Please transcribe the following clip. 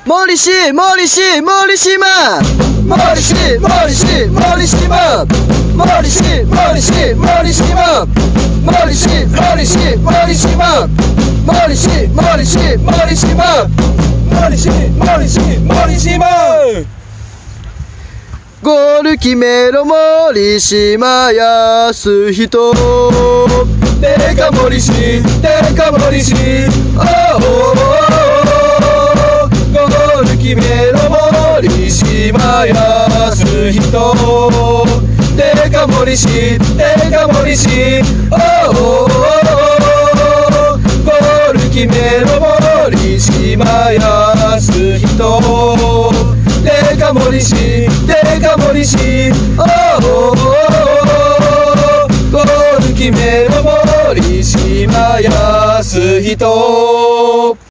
森島森島森島森島森島森島森島森島森島森島森島森島森島森島森島森島ゴール決めろ森島康人でか森島でか森島ゴール決めろ森島康人でか森島でか森島ゴール決めろ森島康人でか森島でか森島ゴール決めろ森島康人